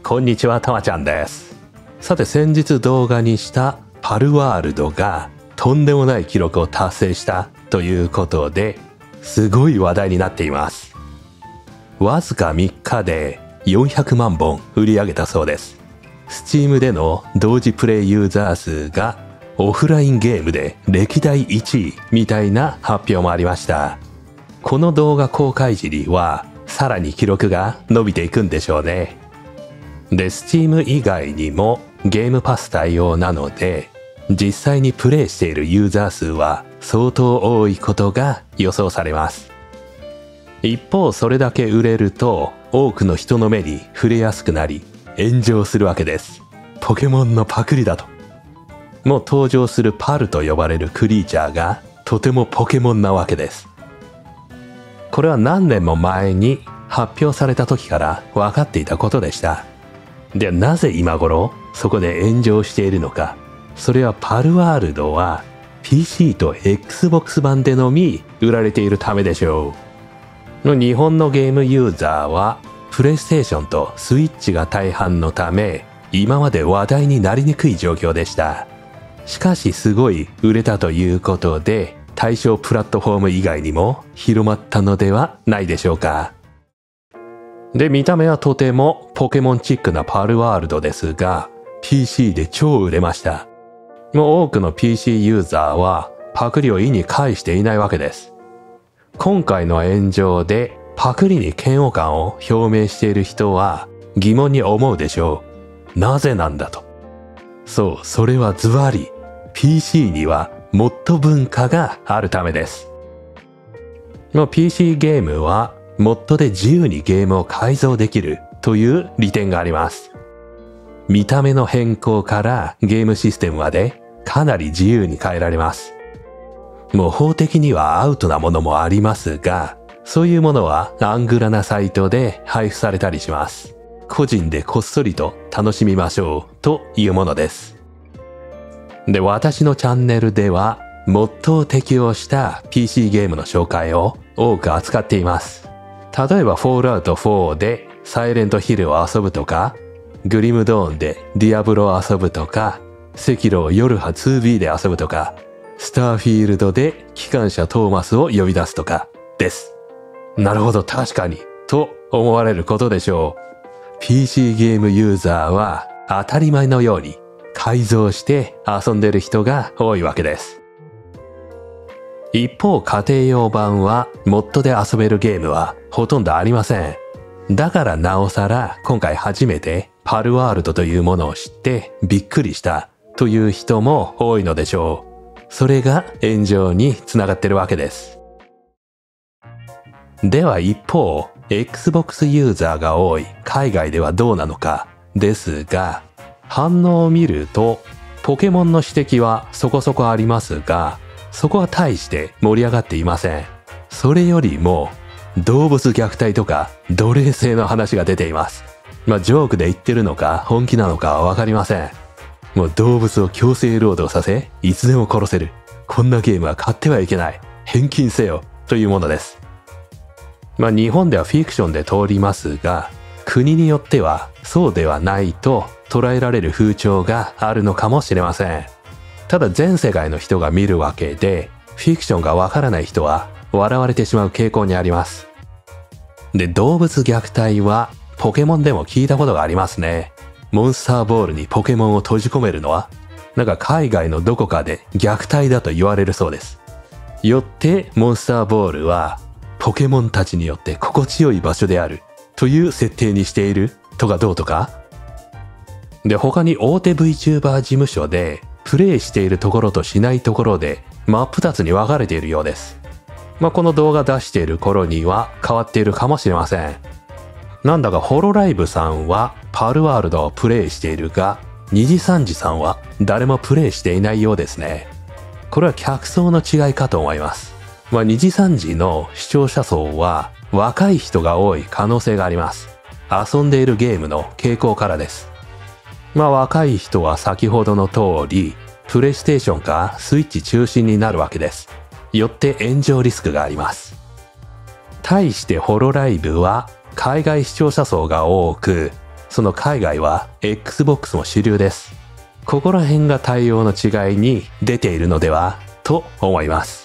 こんにちは、たまちゃんです。さて先日動画にしたパルワールドがとんでもない記録を達成したということですごい話題になっています。わずか3日で400万本売り上げたそうです。Steam での同時プレイユーザー数がオフラインゲームで歴代1位みたいな発表もありました。この動画公開時にはさらに記録が伸びていくんでしょうね。で、Steam 以外にもゲームパス対応なので実際にプレイしているユーザー数は相当多いことが予想されます。一方それだけ売れると多くの人の目に触れやすくなり炎上するわけです。ポケモンのパクリだと。もう登場するパルと呼ばれるクリーチャーがとてもポケモンなわけです。これは何年も前に発表された時から分かっていたことでした。で、なぜ今頃そこで炎上しているのか。それはパルワールドは PC と Xbox 版でのみ売られているためでしょう。日本のゲームユーザーはプレイステーションとスイッチが大半のため今まで話題になりにくい状況でした。しかしすごい売れたということで対象プラットフォーム以外にも広まったのではないでしょうか。で、見た目はとてもポケモンチックなパルワールドですが PC で超売れました。もう多くの PC ユーザーはパクリを意に介していないわけです。今回の炎上でパクリに嫌悪感を表明している人は疑問に思うでしょう。なぜなんだと。そう、それはズバリ PC にはモッド文化があるためです。もう PC ゲームはモッドで自由にゲームを改造できるという利点があります。見た目の変更からゲームシステムまでかなり自由に変えられます。もう法的にはアウトなものもありますが、そういうものはアングラなサイトで配布されたりします。個人でこっそりと楽しみましょうというものです。で、私のチャンネルではモッドを適用した PC ゲームの紹介を多く扱っています。例えばフォールアウト4でサイレントヒルを遊ぶとか、グリムドーンでディアブロを遊ぶとか、セキロをヨルハ 2B で遊ぶとか、スターフィールドで機関車トーマスを呼び出すとかです。なるほど、確かにと思われることでしょう。PC ゲームユーザーは当たり前のように改造して遊んでる人が多いわけです。一方家庭用版はモッドで遊べるゲームはほとんどありません。だからなおさら今回初めてパルワールドというものを知ってびっくりしたという人も多いのでしょう。それが炎上につながってるわけです。では一方 Xbox ユーザーが多い海外ではどうなのかですが、反応を見るとポケモンの指摘はそこそこありますが、そこは大して盛り上がっていません。それよりも動物虐待とか奴隷制の話が出ています。ジョークで言ってるのか本気なのかはわかりません。もう動物を強制労働させいつでも殺せる、こんなゲームは買ってはいけない、返金せよというものです。日本ではフィクションで通りますが、国によってはそうではないと捉えられる風潮があるのかもしれません。ただ全世界の人が見るわけで、フィクションがわからない人は笑われてしまう傾向にあります。で、動物虐待はポケモンでも聞いたことがありますね。モンスターボールにポケモンを閉じ込めるのは海外のどこかで虐待だと言われるそうです。よってモンスターボールはポケモンたちによって心地よい場所であるという設定にしているとかどうとか。で、他に大手 VTuber 事務所でプレイしているところとしないところで真っ二つに分かれているようです。この動画出している頃には変わっているかもしれません。なんだかホロライブさんはパルワールドをプレイしているが、2時3時さんは誰もプレイしていないようですね。これは客層の違いかと思います。2時3時の視聴者層は若い人が多い可能性があります。遊んでいるゲームの傾向からです。若い人は先ほどの通りプレイステーションかスイッチ中心になるわけです。よって炎上リスクがあります。対してホロライブは海外視聴者層が多く、 その海外は Xbox も主流です。ここら辺が対応の違いに出ているのではと思います。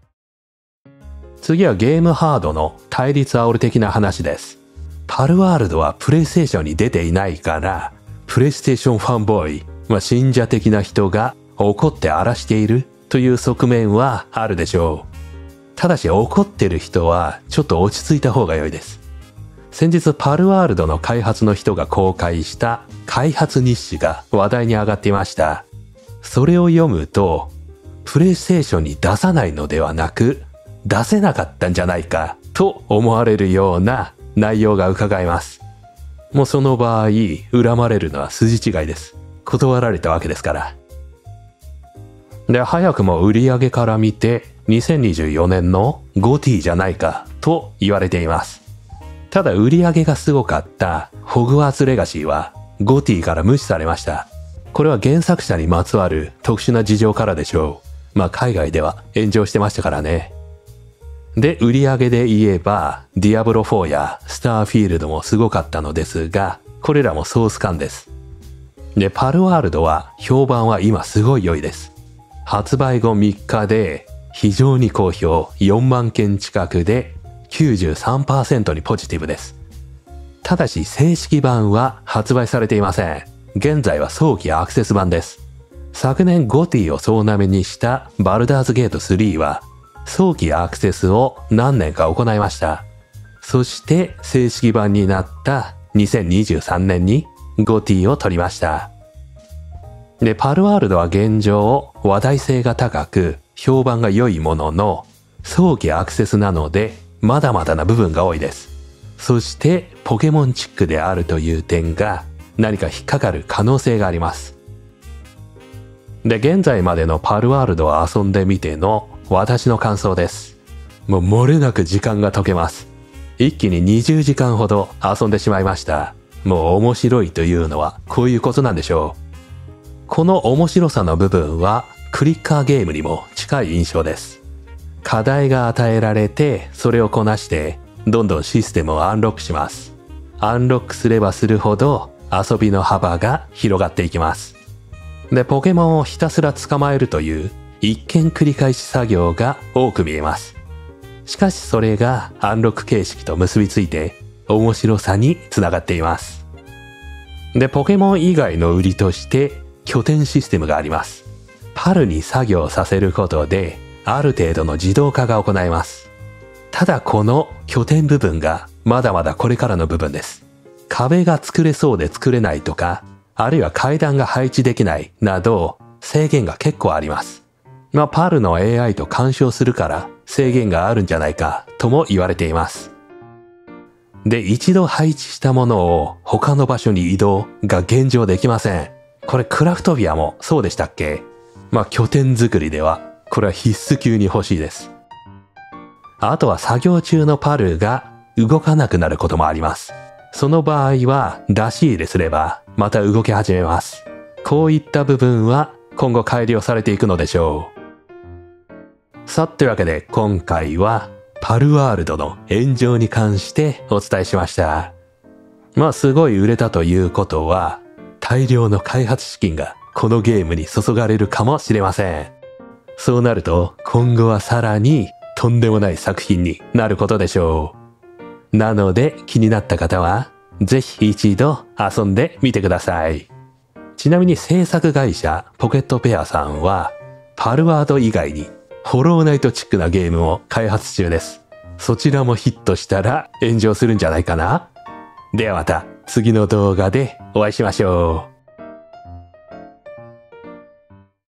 次はゲームハードの対立煽る的な話です。パルワールドはプレイステーションに出ていないから、プレイステーションファンボーイ、信者的な人が怒って荒らしているという側面はあるでしょう。ただし怒ってる人はちょっと落ち着いた方が良いです。先日パルワールドの開発の人が公開した開発日誌が話題に上がっていました。それを読むと、プレイステーションに出さないのではなく、出せなかったんじゃないかと思われるような内容が伺えます。もうその場合、恨まれるのは筋違いです。断られたわけですから。で、早くも売り上げから見て、2024年の GOTY じゃないかと言われています。ただ売り上げがすごかったホグワーツレガシーは GOTY から無視されました。これは原作者にまつわる特殊な事情からでしょう。海外では炎上してましたからね。で、売り上げで言えば、ディアブロ4やスターフィールドもすごかったのですが、これらもソース感です。で、パルワールドは評判は今すごい良いです。発売後3日で非常に好評、4万件近くで 93% にポジティブです。ただし正式版は発売されていません。現在は早期アクセス版です。昨年GOTYを総なめにしたバルダーズゲート3は早期アクセスを何年か行いました。そして正式版になった2023年にGOTYを取りました。で、パルワールドは現状話題性が高く評判が良いものの早期アクセスなのでまだまだな部分が多いです。そしてポケモンチックであるという点が何か引っかかる可能性があります。で、現在までのパルワールドを遊んでみての私の感想です。もう漏れなく時間が解けます。一気に20時間ほど遊んでしまいました。もう面白いというのはこういうことなんでしょう。この面白さの部分はクリッカーゲームにも近い印象です。課題が与えられてそれをこなしてどんどんシステムをアンロックします。アンロックすればするほど遊びの幅が広がっていきます。で、ポケモンをひたすら捕まえるという一見繰り返し作業が多く見えます。しかしそれがアンロック形式と結びついて面白さにつながっています。で、ポケモン以外の売りとして拠点システムがあります。パルに作業させることである程度の自動化が行えます。ただこの拠点部分がまだまだこれからの部分です。壁が作れそうで作れないとか、あるいは階段が配置できないなど制限が結構あります。パルの AI と干渉するから制限があるんじゃないかとも言われています。で、一度配置したものを他の場所に移動が現状できません。これクラフトビアもそうでしたっけ？拠点作りではこれは必須級に欲しいです。あとは作業中のパルが動かなくなることもあります。その場合は出し入れすればまた動き始めます。こういった部分は今後改良されていくのでしょう。さあ、というわけで今回はパルワールドの炎上に関してお伝えしました。すごい売れたということは大量の開発資金がこのゲームに注がれるかもしれません。そうなると今後はさらにとんでもない作品になることでしょう。なので気になった方はぜひ一度遊んでみてください。ちなみに制作会社ポケットペアさんはパルワード以外にホローナイトチックなゲームを開発中です。そちらもヒットしたら炎上するんじゃないかな。ではまた次の動画でお会いしましょう。